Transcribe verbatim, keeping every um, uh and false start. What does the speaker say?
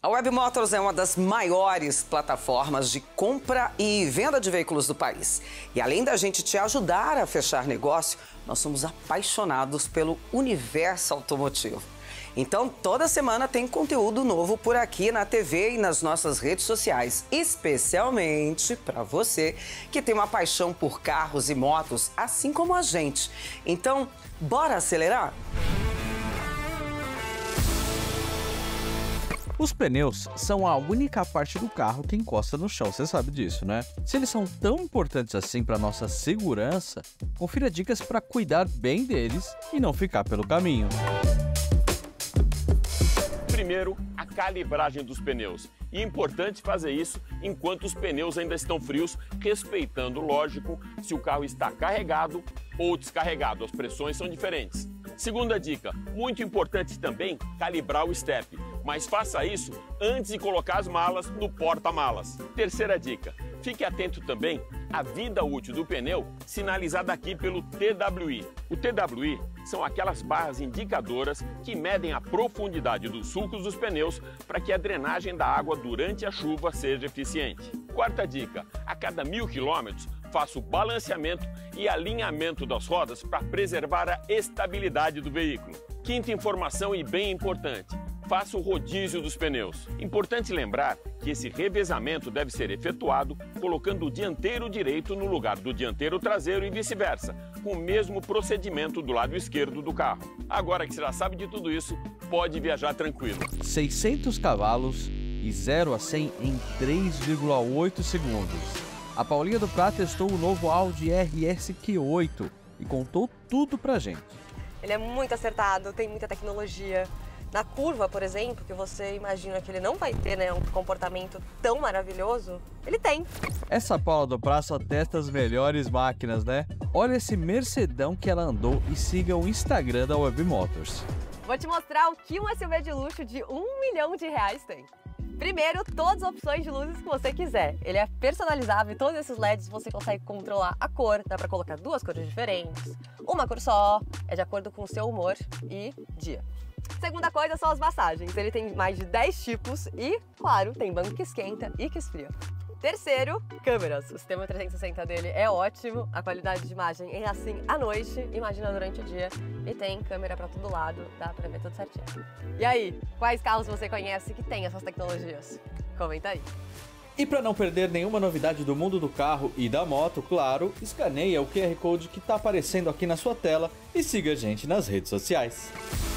A Webmotors é uma das maiores plataformas de compra e venda de veículos do país. E além da gente te ajudar a fechar negócio, nós somos apaixonados pelo universo automotivo. Então, toda semana tem conteúdo novo por aqui na T V e nas nossas redes sociais, especialmente para você que tem uma paixão por carros e motos, assim como a gente. Então, bora acelerar? Os pneus são a única parte do carro que encosta no chão, você sabe disso, né? Se eles são tão importantes assim para nossa segurança, confira dicas para cuidar bem deles e não ficar pelo caminho. Primeiro, a calibragem dos pneus. E é importante fazer isso enquanto os pneus ainda estão frios, respeitando, lógico, se o carro está carregado ou descarregado. As pressões são diferentes. Segunda dica, muito importante também calibrar o step, mas faça isso antes de colocar as malas no porta-malas. Terceira dica, fique atento também à vida útil do pneu sinalizada aqui pelo T W I. O T W I são aquelas barras indicadoras que medem a profundidade dos sulcos dos pneus para que a drenagem da água durante a chuva seja eficiente. Quarta dica, a cada mil quilômetros, faça o balanceamento e alinhamento das rodas para preservar a estabilidade do veículo. Quinta informação e bem importante, faça o rodízio dos pneus. Importante lembrar que esse revezamento deve ser efetuado colocando o dianteiro direito no lugar do dianteiro traseiro e vice-versa, com o mesmo procedimento do lado esquerdo do carro. Agora que você já sabe de tudo isso, pode viajar tranquilo. seiscentos cavalos e zero a cem em três vírgula oito segundos. A Paulinha do Prá testou o novo Audi R S Q oito e contou tudo pra gente. Ele é muito acertado, tem muita tecnologia. Na curva, por exemplo, que você imagina que ele não vai ter, né, um comportamento tão maravilhoso, ele tem. Essa Paula do Prá só testa as melhores máquinas, né? Olha esse Mercedão que ela andou e siga o Instagram da Webmotors. Vou te mostrar o que um S U V de luxo de um milhão de reais tem. Primeiro, todas as opções de luzes que você quiser. Ele é personalizável e todos esses L E Ds você consegue controlar a cor. Dá para colocar duas cores diferentes, uma cor só, é de acordo com o seu humor e dia. Segunda coisa são as massagens. Ele tem mais de dez tipos e, claro, tem banco que esquenta e que esfria. Terceiro, câmeras. O sistema trezentos e sessenta dele é ótimo, a qualidade de imagem é assim à noite, imagina durante o dia, e tem câmera para todo lado, dá para ver tudo certinho. E aí, quais carros você conhece que tem essas tecnologias? Comenta aí. E para não perder nenhuma novidade do mundo do carro e da moto, claro, escaneia o Q R Code que está aparecendo aqui na sua tela e siga a gente nas redes sociais.